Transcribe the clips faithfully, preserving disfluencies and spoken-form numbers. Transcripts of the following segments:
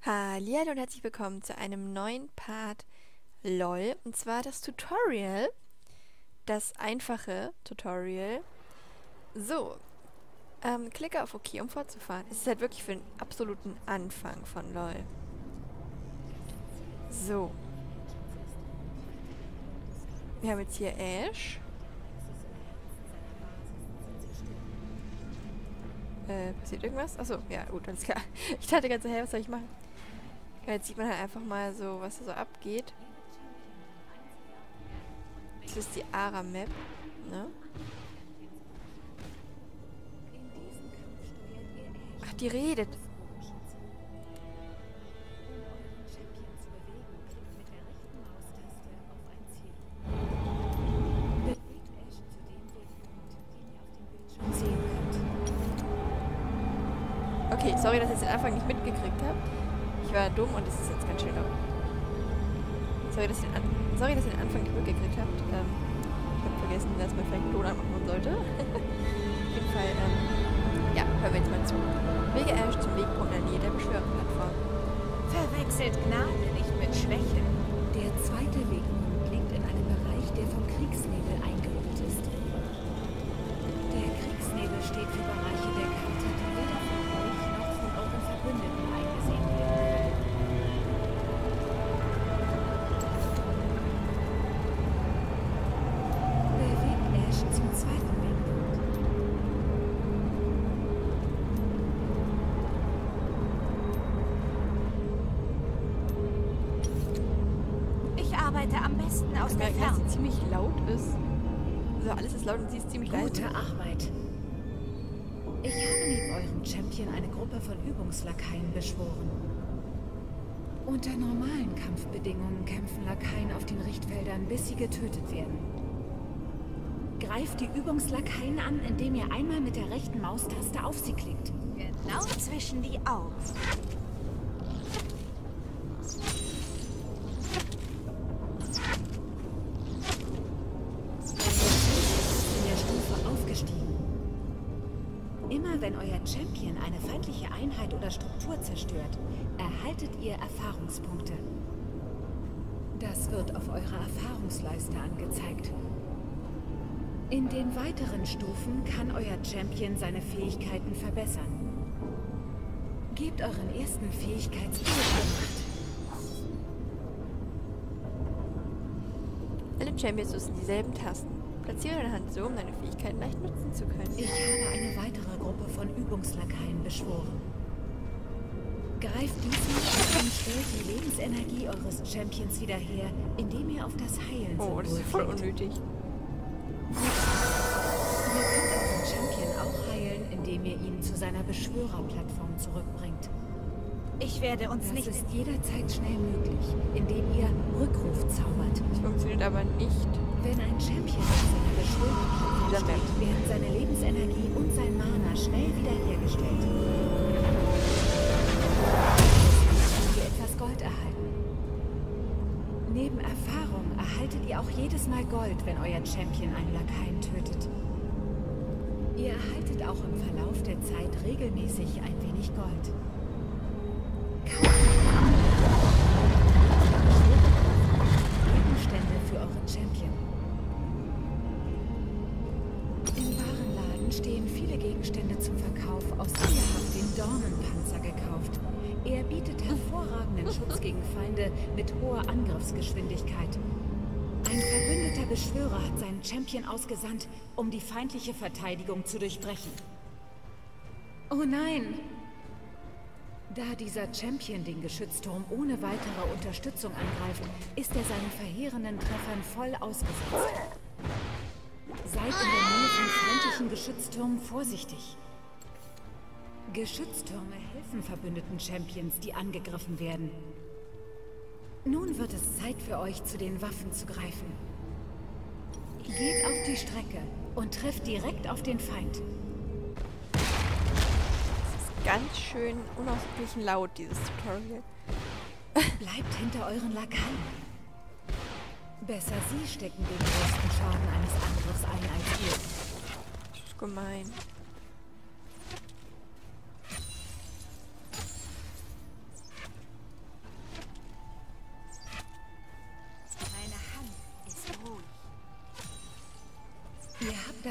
Hallihallo und herzlich willkommen zu einem neuen Part LOL. Und zwar das Tutorial. Das einfache Tutorial. So, ähm, klicke auf OK, um fortzufahren. Es ist halt wirklich für den absoluten Anfang von LOL. So. Wir haben jetzt hier Ash. Äh, passiert irgendwas? Achso, ja gut, alles klar. Ich dachte ganz so, hey, was soll ich machen? Ja, jetzt sieht man halt einfach mal so, was da so abgeht. Das ist die Ara-Map, ne? Ach, die redet. Okay, sorry, dass ich den Anfang nicht mitgekriegt habe. Ich war dumm und es ist jetzt ganz schön laut. Sorry, dass ihr den, An sorry, dass ihr den Anfang nicht mitgekriegt habt. Ähm, ich habe vergessen, dass man vielleicht einen Ton anmachen sollte. Auf jeden Fall, ähm, ja, hören wir jetzt mal zu. Wege Ash zum Wegpunkt in der Nähe der Beschwörerplattform. Verwechselt Gnade nicht mit Schwäche. Der zweite Wegpunkt liegt in einem Bereich, der vom Kriegsnebel eingehüllt ist. Der Kriegsnebel steht für Bereiche der Karte, die weder von euch noch von euren Verbündeten eingesehen werden. Bewegt Ash zum zweiten Wegpunkt. Ich arbeite am besten aus Ich der merke, dass Ferne. sie ziemlich laut ist. Also alles ist laut und sie ist ziemlich leise. Gute Arbeit. Ich habe neben eurem Champion eine Gruppe von Übungslakaien beschworen. Unter normalen Kampfbedingungen kämpfen Lakaien auf den Richtfeldern, bis sie getötet werden. Greift die Übungslakaien an, indem ihr einmal mit der rechten Maustaste auf sie klickt. Genau zwischen die Augen. In der Stufe aufgestiegen. Immer wenn euer Champion eine feindliche Einheit oder Struktur zerstört, erhaltet ihr Erfahrungspunkte. Das wird auf eurer Erfahrungsleiste angezeigt. In den weiteren Stufen kann euer Champion seine Fähigkeiten verbessern. Gebt euren ersten Fähigkeitspunkt Macht. Alle Champions nutzen dieselben Tasten. Platziere deine Hand so, um deine Fähigkeiten leicht nutzen zu können. Ich habe eine weitere Gruppe von Übungslakaien beschworen. Greift diese und stellt die Lebensenergie eures Champions wieder her, indem ihr auf das Heilen Oh, das ist voll klickt. unnötig. Ihr könnt euren Champion auch heilen, indem ihr ihn zu seiner Beschwörerplattform zurückbringt. Ich werde uns Das nicht... ist jederzeit schnell möglich, indem ihr Rückruf zaubert. Das funktioniert aber nicht. Wenn ein Champion auf seiner Beschwörerplattform Dieser Map. steht, werden seine Lebensenergie und sein Mana schnell wiederhergestellt. Könnt ihr etwas Gold erhalten. Neben Erfahrung erhaltet ihr auch jedes Mal Gold, wenn euer Champion einen Lakaien tötet. Ihr erhaltet auch im Verlauf der Zeit regelmäßig ein wenig Gold. Kauft Gegenstände für euren Champion. Im Warenladen stehen viele Gegenstände zum Verkauf, aus denen ihr habt den Dornenpanzer gekauft. Er bietet hervorragenden Schutz gegen Feinde mit hoher Angriffsgeschwindigkeit. Ein verbündeter Beschwörer hat seinen Champion ausgesandt, um die feindliche Verteidigung zu durchbrechen. Oh nein! Da dieser Champion den Geschützturm ohne weitere Unterstützung angreift, ist er seinen verheerenden Treffern voll ausgesetzt. Seid in der Nähe von feindlichen Geschütztürmen vorsichtig. Geschütztürme helfen verbündeten Champions, die angegriffen werden. Nun wird es Zeit für euch, zu den Waffen zu greifen. Geht auf die Strecke und trefft direkt auf den Feind. Ganz schön unausgeglichen laut, dieses Tutorial. Bleibt hinter euren Lakaien. Besser sie stecken den größten Schaden eines Angriffs ein als ihr. Das ist gemein.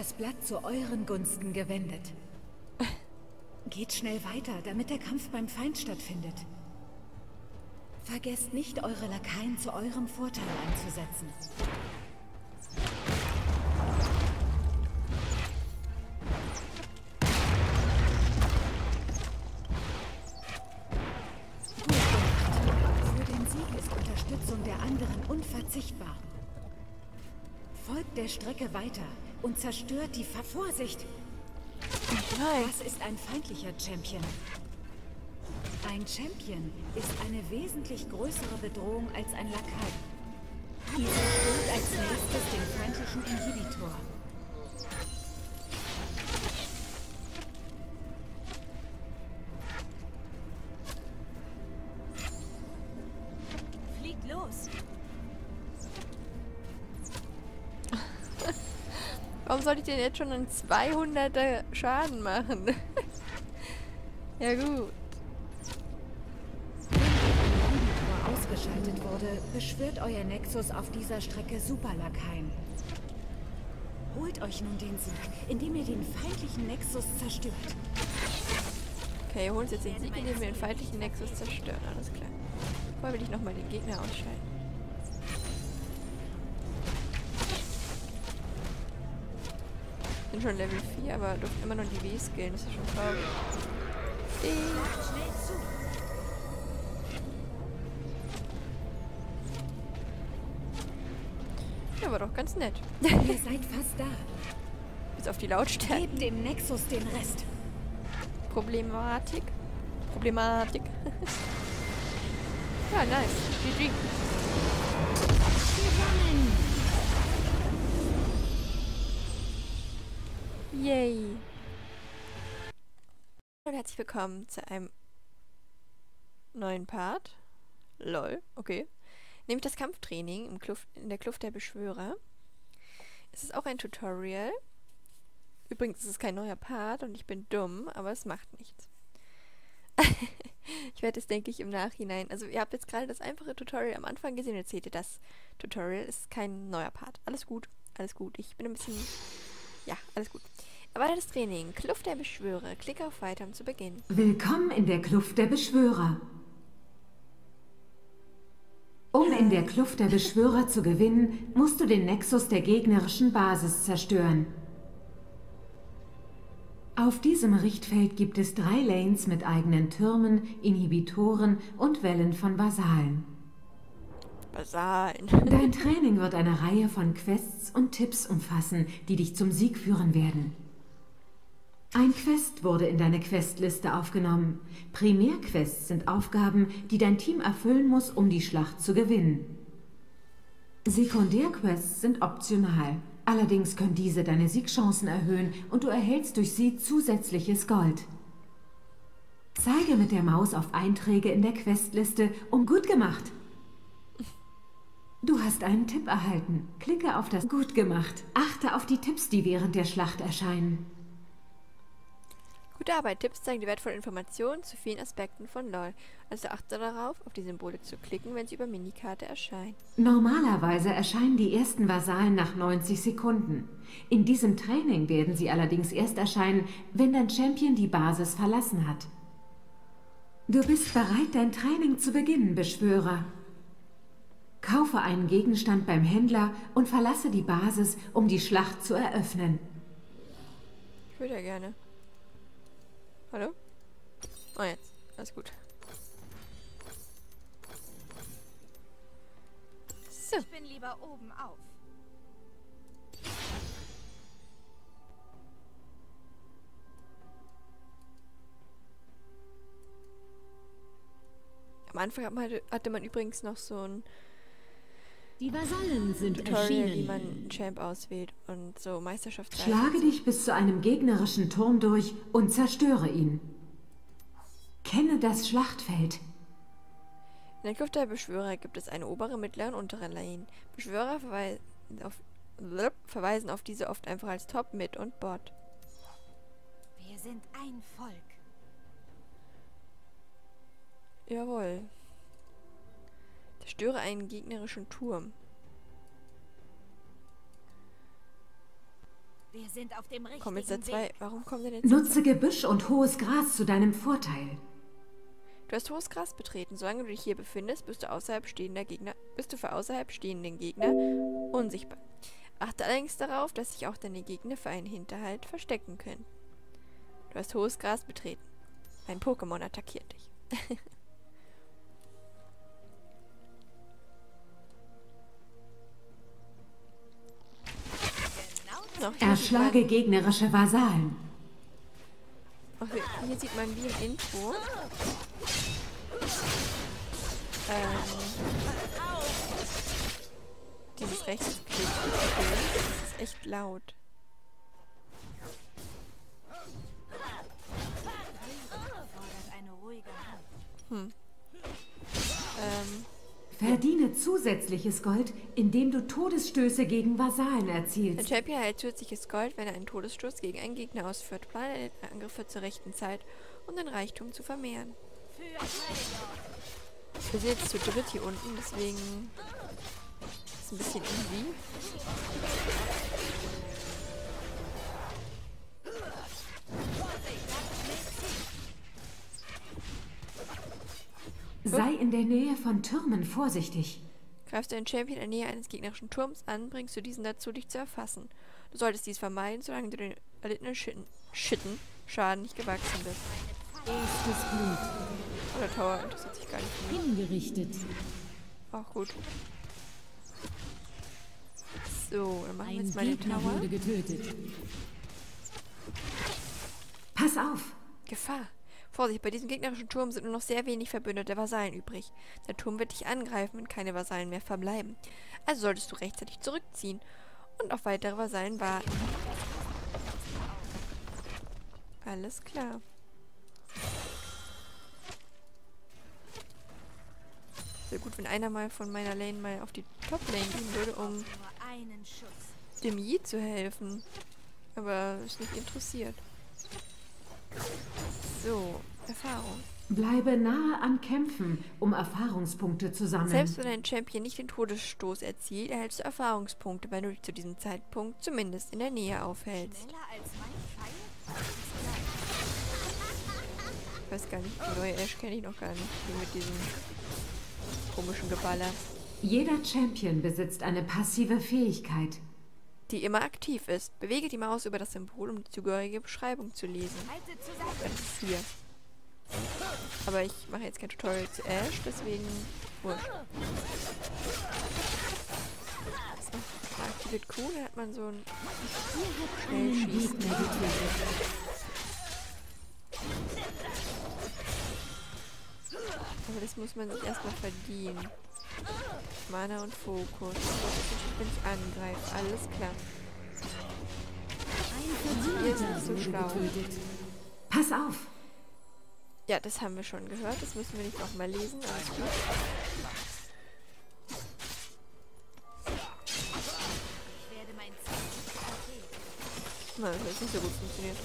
das Blatt zu euren Gunsten gewendet. Geht schnell weiter, damit der Kampf beim Feind stattfindet. Vergesst nicht, eure Lakaien zu eurem Vorteil einzusetzen. Für den Sieg ist Unterstützung der anderen unverzichtbar. Folgt der Strecke weiter und zerstört die Ver- Vorsicht! Nein. Das ist ein feindlicher Champion. Ein Champion ist eine wesentlich größere Bedrohung als ein Lakai. Dieser holt als nächstes den feindlichen Inhibitor. Fliegt los. Warum sollte ich denn jetzt schon einen zweihunderter Schaden machen? Ja gut. Inhibitor ausgeschaltet wurde, beschwört euer Nexus auf dieser Strecke Superlakaien. Holt euch nun den Sieg, indem ihr den feindlichen Nexus zerstört. Okay, holen uns jetzt den Sieg, indem wir den feindlichen Nexus zerstören. Alles klar. Vorher will ich nochmal den Gegner ausschalten. Ich bin schon Level vier, aber durfte immer noch die W skillen. Das ist schon traurig. Schnell zu. Ja, war doch ganz nett. Ihr seid fast da. Bis auf die Lautstärke. Gebt dem Nexus den Rest. Problematik. Problematik. Ja, nice. G G. Yay. Und herzlich willkommen zu einem neuen Part. Lol, okay. Nämlich das Kampftraining im Kluft, in der Kluft der Beschwörer. Es ist auch ein Tutorial. Übrigens ist es kein neuer Part und ich bin dumm, aber es macht nichts. Ich werde es, denke ich, im Nachhinein... Also ihr habt jetzt gerade das einfache Tutorial am Anfang gesehen, jetzt seht ihr das Tutorial. Es ist kein neuer Part. Alles gut, alles gut. Ich bin ein bisschen... Ja, alles gut. Erweitertes Training. Kluft der Beschwörer. Klicke auf Weiter, um zu beginnen. Willkommen in der Kluft der Beschwörer. Um in der Kluft der Beschwörer zu gewinnen, musst du den Nexus der gegnerischen Basis zerstören. Auf diesem Richtfeld gibt es drei Lanes mit eigenen Türmen, Inhibitoren und Wellen von Vasallen. Vasallen. Dein Training wird eine Reihe von Quests und Tipps umfassen, die dich zum Sieg führen werden. Ein Quest wurde in deine Questliste aufgenommen. Primärquests sind Aufgaben, die dein Team erfüllen muss, um die Schlacht zu gewinnen. Sekundärquests sind optional. Allerdings können diese deine Siegchancen erhöhen und du erhältst durch sie zusätzliches Gold. Zeige mit der Maus auf Einträge in der Questliste, um gut gemacht. Du hast einen Tipp erhalten. Klicke auf das Gut gemacht. Achte auf die Tipps, die während der Schlacht erscheinen. Gute Arbeit. Tipps zeigen die wertvollen Informationen zu vielen Aspekten von LoL. Also achte darauf, auf die Symbole zu klicken, wenn sie über Minikarte erscheinen. Normalerweise erscheinen die ersten Vasallen nach neunzig Sekunden. In diesem Training werden sie allerdings erst erscheinen, wenn dein Champion die Basis verlassen hat. Du bist bereit, dein Training zu beginnen, Beschwörer. Kaufe einen Gegenstand beim Händler und verlasse die Basis, um die Schlacht zu eröffnen. Ich würde ja gerne. Hallo? Oh, jetzt. Alles gut. So. Ich bin lieber oben auf. Am Anfang hat man, hatte man übrigens noch so ein Die Vasallen sind Tutorial, erschienen. wie man einen Champ auswählt und so Meisterschaftsreisen. Schlage dich bis zu einem gegnerischen Turm durch und zerstöre ihn. Kenne das Schlachtfeld. In der Kluft der Beschwörer gibt es eine obere, mittlere und untere Lane. Beschwörer verweisen auf, verweisen auf diese oft einfach als Top, Mid und Bot. Wir sind ein Volk. Jawohl. Zerstöre einen gegnerischen Turm. Wir sind auf dem richtigen Kommen jetzt da zwei. Weg. Warum kommen denn jetzt da Nutze Gebüsch und hohes Gras zu deinem Vorteil. Du hast hohes Gras betreten. Solange du dich hier befindest, bist du außerhalb stehender Gegner, bist du für außerhalb stehenden Gegner unsichtbar. Achte allerdings darauf, dass sich auch deine Gegner für einen Hinterhalt verstecken können. Du hast hohes Gras betreten. Ein Pokémon attackiert dich. Genau. Noch hier Erschlage sieht gegnerische Vasallen. man, ach, hier, hier sieht man wie im Intro. Ähm, dieses Rechtsklick. Das ist echt laut. Fordert eine ruhige Hand. Hm. Ähm, Verdiene zusätzliches Gold, indem du Todesstöße gegen Vasallen der erzielst. Champion erhält zusätzliches Gold, wenn er einen Todesstoß gegen einen Gegner ausführt. Plane deine Angriffe zur rechten Zeit, um den Reichtum zu vermehren. Wir sind jetzt zu dritt hier unten, deswegen ist ein bisschen easy. Sei in der Nähe von Türmen vorsichtig. Greifst du einen Champion in der Nähe eines gegnerischen Turms an, bringst du diesen dazu, dich zu erfassen. Du solltest dies vermeiden, solange du den erlittenen Schitten, Schitten Schaden nicht gewachsen bist. Erstes Blut. Oh, der Tower interessiert sich gar nicht für mich. Hingerichtet. Auch gut. So, dann machen wir Ein jetzt mal den Gegner Tower. wurde getötet. Pass auf! Gefahr. Vorsicht, bei diesem gegnerischen Turm sind nur noch sehr wenig verbündete Vasallen übrig. Der Turm wird dich angreifen, wenn keine Vasallen mehr verbleiben. Also solltest du rechtzeitig zurückziehen und auf weitere Vasallen warten. Alles klar. Sehr gut, wenn einer mal von meiner Lane mal auf die Top-Lane gehen würde, um Nur einen Schuss. dem Yi zu helfen. Aber ist nicht interessiert. So, Erfahrung. Bleibe nahe am Kämpfen, um Erfahrungspunkte zu sammeln. Selbst wenn ein Champion nicht den Todesstoß erzielt, erhältst du Erfahrungspunkte, wenn du dich zu diesem Zeitpunkt zumindest in der Nähe aufhältst. Schneller als mein Pfeil? Ich weiß gar nicht, die neue Ash kenne ich noch gar nicht. Die mit diesem komischen Geballer. Jeder Champion besitzt eine passive Fähigkeit. Die immer aktiv ist. Bewege die Maus über das Symbol, um die zugehörige Beschreibung zu lesen. Halte zusammen. Das ist hier. Aber ich mache jetzt kein Tutorial zu Ash, deswegen wurscht. So, aktiviert Q, da hat man so ein Einen Schnellschießen. Gegner getötet. Aber das muss man sich erstmal verdienen. Mana und Fokus. Wenn ich angreife, alles klar. Ein Ihr Verbündeter seid so wurde schlau. getötet. Pass auf! Ja, das haben wir schon gehört. Das müssen wir nicht nochmal lesen. Alles gut. Ich werde mein Ziel verfehlen. Nein, das hat nicht so gut funktioniert.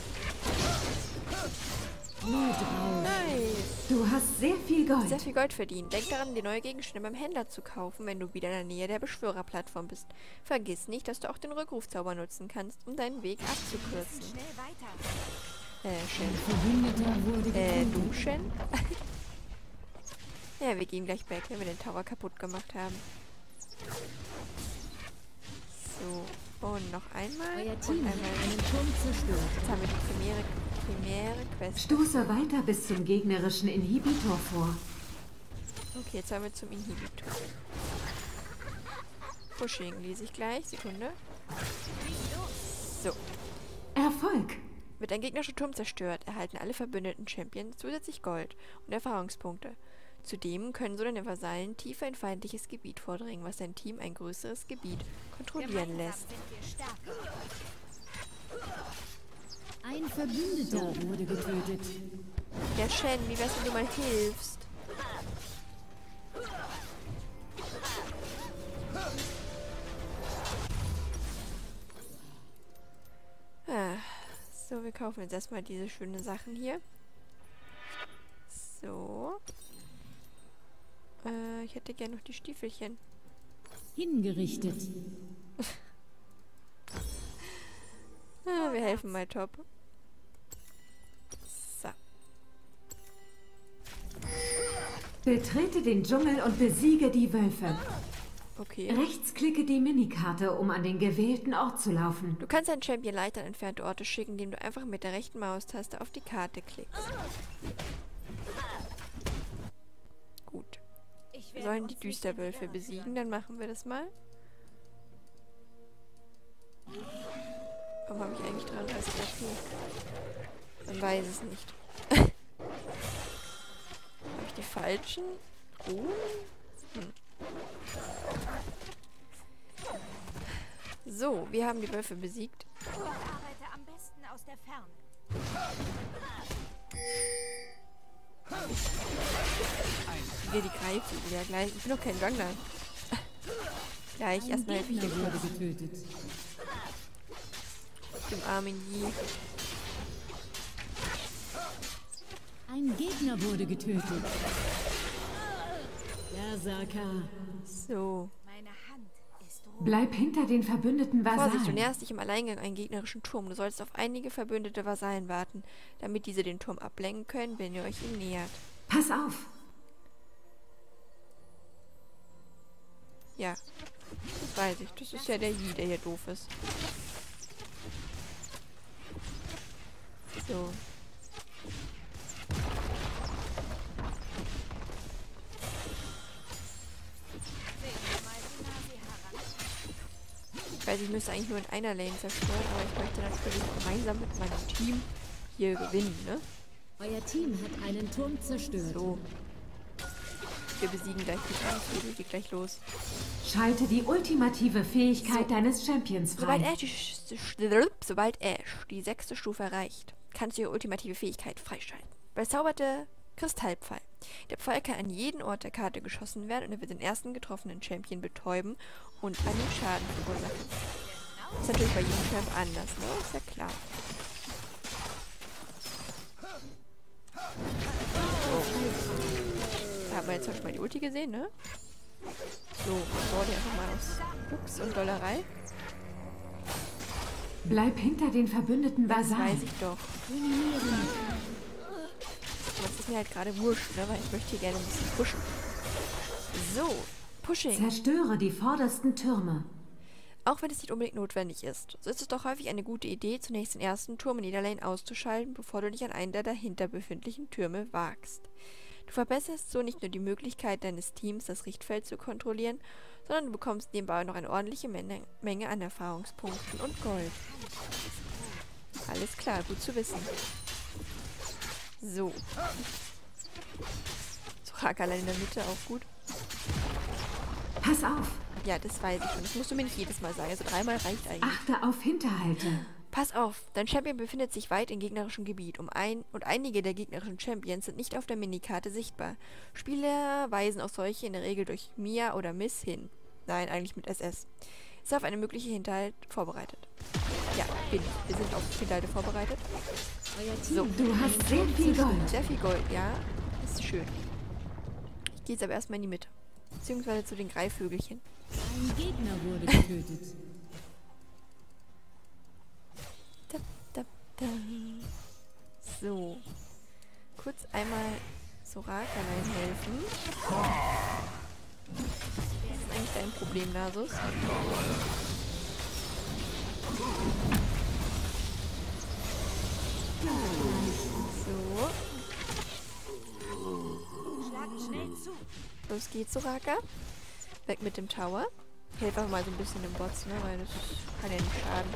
Blutrausch. Nice! Du hast sehr viel Gold. Sehr viel Gold verdient. Denk daran, die neue Gegenstände beim Händler zu kaufen, wenn du wieder in der Nähe der Beschwörerplattform bist. Vergiss nicht, dass du auch den Rückrufzauber nutzen kannst, um deinen Weg abzukürzen. Schnell weiter. Äh, Shen. Verbündeter wurde Äh, getötet. du, Shen? Ja, wir gehen gleich back, wenn wir den Tower kaputt gemacht haben. So, und noch einmal. Euer Und Team hat einmal. einen Turm zerstört. Jetzt haben wir die primäre, primäre Quest. Stoße weiter bis zum gegnerischen Inhibitor vor. Okay, jetzt haben wir zum Inhibitor. Pushing lese ich gleich. Sekunde. So. Erfolg! Wird ein gegnerischer Turm zerstört, erhalten alle verbündeten Champions zusätzlich Gold und Erfahrungspunkte. Zudem können so deine Vasallen tiefer in feindliches Gebiet vordringen, was dein Team ein größeres Gebiet kontrollieren Gemeinsam lässt. sind wir stärker. Ein Verbündeter wurde getötet. Ja, Shen, wie wär's, wenn du mal hilfst? Ah, so, wir kaufen jetzt erstmal diese schönen Sachen hier. So. Äh, ich hätte gerne noch die Stiefelchen. Hingerichtet. Ah, wir helfen mal top. So. Betrete den Dschungel und besiege die Wölfe. Okay. Rechtsklicke die Minikarte, um an den gewählten Ort zu laufen. Du kannst einen Champion leicht an entfernte Orte schicken, indem du einfach mit der rechten Maustaste auf die Karte klickst. Gut. Ich Wir werde sollen die uns nicht Düsterwölfe in die Irre besiegen, führen. dann machen wir das mal. Warum habe ich eigentlich dreiunddreißig F P? Man weiß es nicht. Habe ich die falschen? Oh. Hm. So, wir haben die Wölfe besiegt. Ich arbeite am besten aus der Ferne. Wir die Greifvögel, ja gleich. Ich bin doch kein Jungler. Gleich, Ein erstmal helfe ich Gegner dem wurde getötet. dem armen Yi. Ein Gegner wurde getötet. Berserker. So. Meine Hand ist rot. Bleib hinter den verbündeten Vorsicht, du Vasallen. näherst dich im Alleingang einen gegnerischen Turm. Du sollst auf einige verbündete Vasallen warten, damit diese den Turm ablenken können, wenn ihr euch ihm nähert. Pass auf! Ja, das weiß ich. Das ist ja der Yi, der hier doof ist. So. Sehen wir mal, wie nah sie heran. Ich weiß, ich müsste eigentlich nur in einer Lane zerstören, aber ich möchte natürlich gemeinsam mit meinem Team hier gewinnen, ne? Euer Team hat einen Turm zerstört. So. Wir besiegen gleich die Greifvögel, geht gleich los. Schalte die ultimative Fähigkeit deines Champions Sobald frei. Ash, die, sobald Ash die sechste Stufe erreicht, kannst du ihre ultimative Fähigkeit freischalten. Bezauberte Kristallpfeil. Der Pfeil kann an jeden Ort der Karte geschossen werden und er wird den ersten getroffenen Champion betäuben und einen Schaden verursachen. Ist natürlich bei jedem Champ anders, ne? Ist ja klar. So. Da haben wir jetzt schon mal die Ulti gesehen, ne? So, ich baue die einfach mal aus Jux und Dollerei. Bleib hinter den verbündeten Das weiß Vasallen. ich doch. Aber das ist mir halt gerade wurscht, ne? Weil ich möchte hier gerne ein bisschen pushen. So, Pushing. Zerstöre die vordersten Türme. Auch wenn es nicht unbedingt notwendig ist, so ist es doch häufig eine gute Idee, zunächst den ersten Turm in jeder Lane auszuschalten, bevor du dich an einen der dahinter befindlichen Türme wagst. Du verbesserst so nicht nur die Möglichkeit deines Teams, das Richtfeld zu kontrollieren, sondern du bekommst nebenbei noch eine ordentliche Menge, Menge an Erfahrungspunkten und Gold. Alles klar, gut zu wissen. So. Soraka allein in der Mitte, auch gut. Pass auf! Ja, das weiß ich schon. Das musst du mir nicht jedes Mal sagen. Also dreimal reicht eigentlich. Achte auf Hinterhalte. Pass auf, dein Champion befindet sich weit in gegnerischem Gebiet um ein und einige der gegnerischen Champions sind nicht auf der Minikarte sichtbar. Spieler weisen auf solche in der Regel durch Mia oder Miss hin. Nein, eigentlich mit S S. Ist auf eine mögliche Hinterhalt vorbereitet. Ja, bin ich. Wir sind auf Hinterhalte vorbereitet. Euer Team So. hat Du hast sehr viel Gold. Sehr viel Gold, ja. Ist schön. Ich gehe jetzt aber erstmal in die Mitte. Beziehungsweise zu den Greifvögelchen. Ein Gegner wurde getötet. Da, da, da. So. Kurz einmal Soraka-Lein helfen. Was ist eigentlich dein Problem, Nasus? So. Schlagt schnell zu. Los geht's, Soraka. Weg mit dem Tower. Ich helfe einfach mal so ein bisschen den Bots, ne? Weil das kann ja nicht schaden.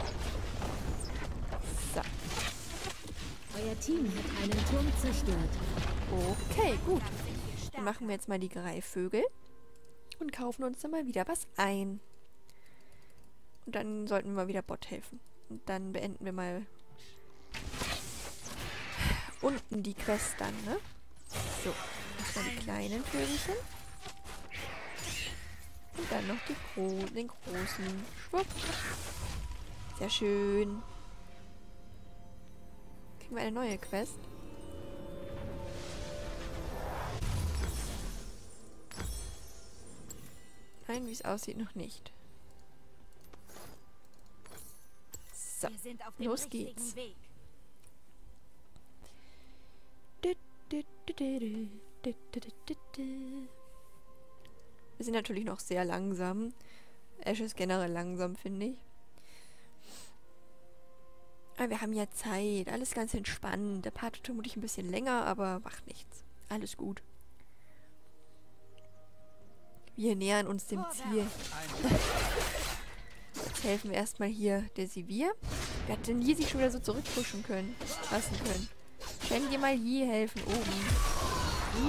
So. Euer Team hat einen Turm zerstört. Okay, gut. Dann machen wir jetzt mal die Greifvögel und kaufen uns dann mal wieder was ein. Und dann sollten wir mal wieder Bot helfen. Und dann beenden wir mal unten die Quest dann, ne? So, erstmal die kleinen Vögelchen. Und dann noch die Gro den großen Schwupp. Sehr schön. Kriegen wir eine neue Quest. Nein, wie es aussieht, noch nicht. So, Wir sind auf dem los richtigen geht's. Weg. Wir sind natürlich noch sehr langsam. Ash ist generell langsam, finde ich. Aber wir haben ja Zeit. Alles ganz entspannt. Der Part wird vermutlich ein bisschen länger, aber macht nichts. Alles gut. Wir nähern uns dem Ziel. Jetzt helfen wir erstmal hier der Sivir. Wer hat denn Yi sich schon wieder so zurückpushen können? Lassen können. Können dir mal Yi helfen oben.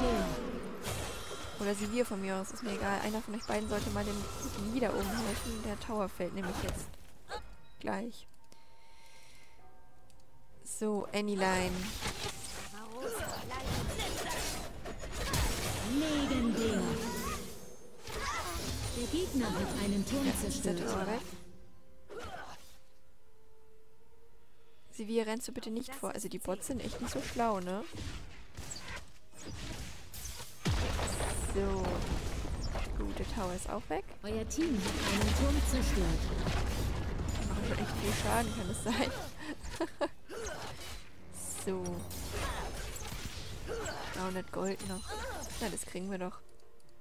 Oder Sivir von mir aus, ist mir egal. Einer von euch beiden sollte mal dem guten Yi da oben helfen. Der Tower fällt nämlich jetzt gleich. So, Anyline. Legendär. Der Gegner hat einen Turm Jetzt ist der zerstört. Tower weg. Sivir, rennst du bitte nicht vor. Also die Bots sind echt nicht so schlau, ne? So. Gut, der Tower ist auch weg. Euer Team hat einen Turm zerstört. Die machen schon echt viel Schaden, kann es sein. So. dreihundert Gold noch. Na, das kriegen wir doch.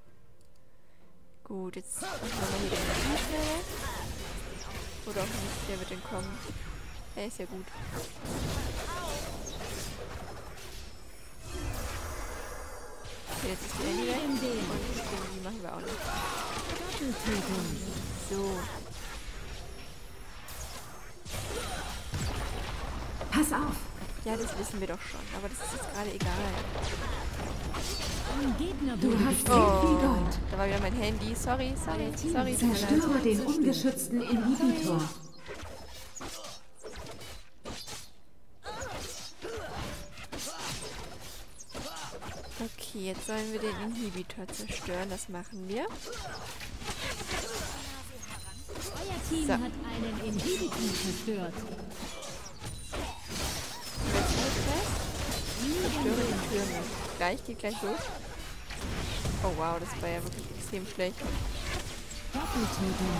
Gut, jetzt machen wir mal hier den Energie schnell. Oder auch nicht, der wird denn kommen. Der ist ja gut. Okay, jetzt ist die Annie weg. Und die machen wir auch noch. Doppeltötung. So. Pass auf! Ja, das wissen wir doch schon. Aber das ist jetzt gerade egal. Ein Gegner Du wurde hast getötet. sehr viel Gold. Da war wieder mein Handy. Sorry, sorry, sorry. tut mir leid. Zerstöre den ungeschützten Inhibitor. Okay, jetzt sollen wir den Inhibitor zerstören. Das machen wir. Euer Team So. hat einen Inhibitor zerstört. Zerstöre die Türme. Gleich, geht gleich los. Oh wow, das war ja wirklich extrem schlecht. Doppeltötung.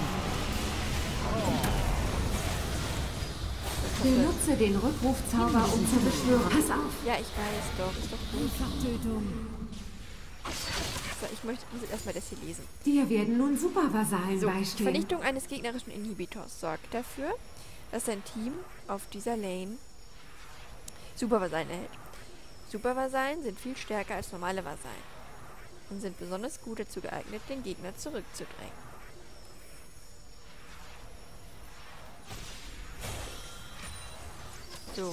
Benutze den Rückrufzauber, um zu beschwören. Pass auf! Ja, ich weiß doch. Ist doch gut. Einfachtötung. So, ich möchte muss jetzt erstmal das hier lesen. Dir werden nun Supervasallen So, die beistehen. Vernichtung eines gegnerischen Inhibitors sorgt dafür, dass sein Team auf dieser Lane Supervasallen erhält. Supervasallen sind viel stärker als normale Vasallen und sind besonders gut dazu geeignet, den Gegner zurückzudrängen. So.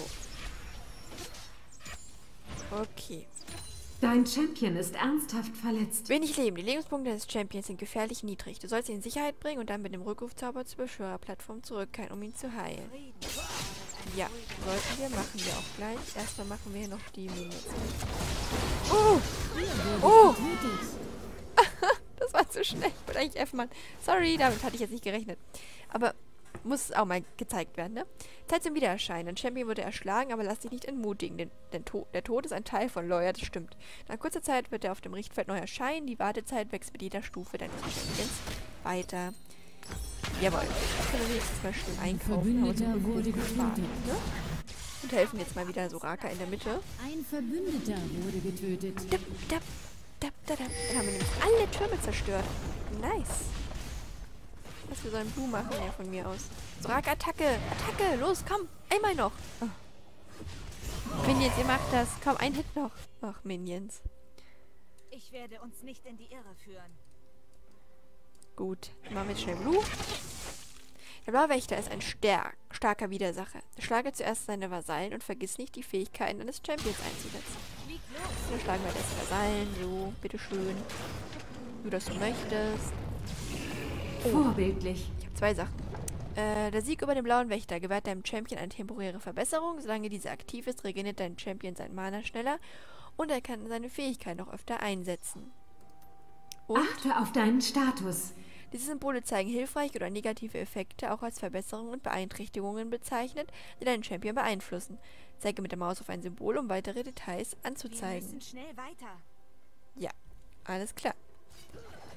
Okay. Dein Champion ist ernsthaft verletzt. Wenig Leben. Die Lebenspunkte des Champions sind gefährlich niedrig. Du sollst ihn in Sicherheit bringen und dann mit dem Rückrufzauber zur Beschwörerplattform zurückkehren, um ihn zu heilen. Ja, sollten wir, machen wir auch gleich. Erstmal machen wir hier noch die Minions. Oh! Oh! Das war zu schnell. Ich wollte eigentlich F machen. Sorry, damit hatte ich jetzt nicht gerechnet. Aber muss auch mal gezeigt werden, ne? Zeit zum Wiedererscheinen. Ein Champion wurde erschlagen, aber lass dich nicht entmutigen, denn, denn to der Tod ist ein Teil von Lawyer, das stimmt. Nach kurzer Zeit wird er auf dem Richtfeld neu erscheinen. Die Wartezeit wächst mit jeder Stufe deines Champions weiter. Jawohl. Ich kann wenigstens mal schön einkaufen. Haben uns Verbündeter wurde gespart, getötet. ne? Und helfen jetzt mal wieder Soraka in der Mitte. Ein Verbündeter wurde getötet. Dap, dap, dap, dap, dap. Dann haben wir nämlich alle Türme zerstört. Nice. Was wir sollen Blue machen, ja, von mir aus. Soraka, Attacke! Attacke! Los, komm! Einmal noch! Oh. Minions, ihr macht das. Komm, ein Hit noch. Ach, Minions. Ich werde uns nicht in die Irre führen. Gut, dann machen wir jetzt schnell Blue. Der blaue Wächter ist ein stark, starker Widersacher. Schlage zuerst seine Vasallen und vergiss nicht, die Fähigkeiten eines Champions einzusetzen. Flieg los! Dann schlagen wir das Vasallen, so, bitteschön. Du, das du möchtest. Vorbildlich. Ich habe zwei Sachen. Äh, der Sieg über den blauen Wächter gewährt deinem Champion eine temporäre Verbesserung. Solange diese aktiv ist, regeneriert dein Champion sein Mana schneller und er kann seine Fähigkeit noch öfter einsetzen. Und Achte auf deinen Status. diese Symbole zeigen hilfreiche oder negative Effekte, auch als Verbesserungen und Beeinträchtigungen bezeichnet, die deinen Champion beeinflussen. Zeige mit der Maus auf ein Symbol, um weitere Details Wir anzuzeigen. müssen schnell weiter. Ja, alles klar.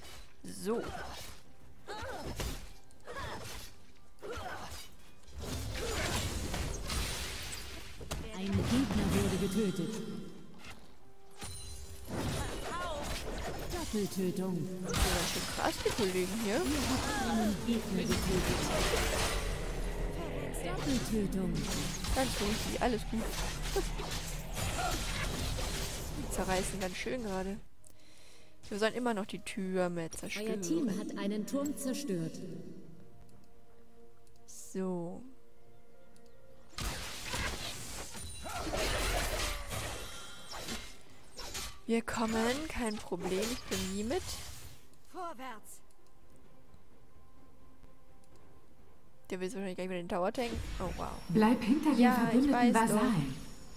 So. Ein Gegner wurde getötet. Doppeltötung. Das ist ganz schön krass, die Kollegen hier. Einen Gegner getötet. Doppeltötung. Ganz ruhig, alles gut. Die zerreißen ganz schön gerade. Wir sollen immer noch die Türme zerstören. Euer Team hat einen Turm zerstört. So. Wir kommen, kein Problem, ich bin nie mit. Vorwärts. Der will wahrscheinlich gleich wieder den Tower tanken. Oh wow. Bleib hinter den Ja, ich verbündeten weiß doch. Vasallen.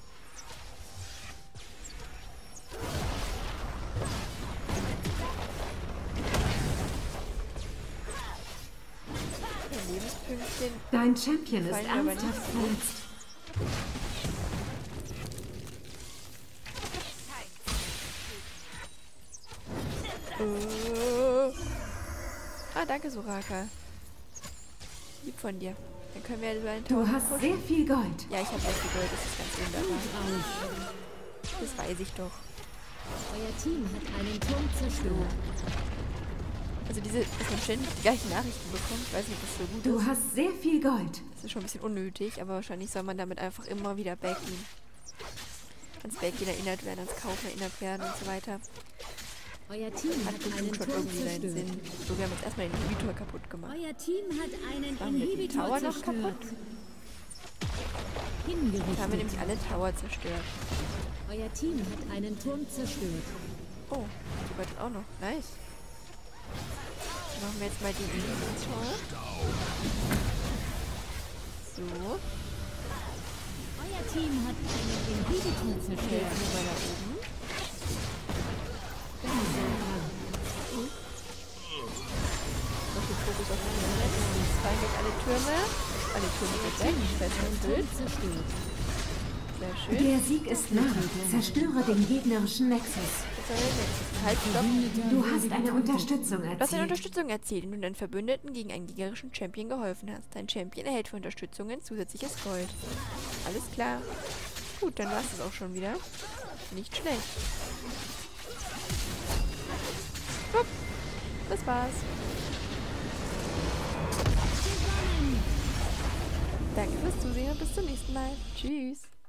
Ein Lebenspünktchen. Dein Champion ist Fallen mir aber ernsthaft nicht. verletzt. Oh. Ah, danke, Soraka. Lieb von dir. Dann können wir ja über den Tower Du hast pushen. sehr viel Gold. Ja, ich habe sehr viel Gold, das ist ganz wunderbar. Auf. Das weiß ich doch. Euer Team hat einen Turm zerstört. Also diese, dass man ständig die gleichen Nachrichten bekommt, ich weiß nicht, ob das so gut Du ist. hast sehr viel Gold. Das ist schon ein bisschen unnötig, aber wahrscheinlich soll man damit einfach immer wieder backen. Ans Backen erinnert werden, ans Kaufen erinnert werden und so weiter. Euer Team Hat hat einen bestimmt schon Turm irgendwie seinen zerstört. Sinn. So, wir haben jetzt erstmal den Inhibitor kaputt gemacht. Euer Team hat einen Machen wir den Inhibitor Tower noch zerstört. kaputt? Jetzt haben wir Hingerichtet. nämlich alle Tower zerstört. Euer Team hat einen Turm zerstört. Oh, die wartet auch noch. Nice. Dann machen wir jetzt mal den Inhibitor. So. Euer Team hat einen Inhibitor Okay, zerstört. jetzt gehen wir da oben. Noch den Fokus auf die Türme. Fallen weg alle Türme. Alle Türme sind weg. Fest erfüllt. Zerstört. Sehr schön. Der Sieg ist nah. Zerstöre den gegnerischen Nexus. Was soll denn jetzt? Halt, stopp. Du hast eine Unterstützung Du hast eine erzielt. Unterstützung erzielt, indem du deinen Verbündeten gegen einen gegnerischen Champion geholfen hast. Dein Champion erhält für Unterstützungen zusätzliches Gold. Alles klar. Gut, dann war es das auch schon wieder. Nicht schlecht. Hopp. Das war's. Danke fürs Zusehen und bis zum nächsten Mal. Tschüss.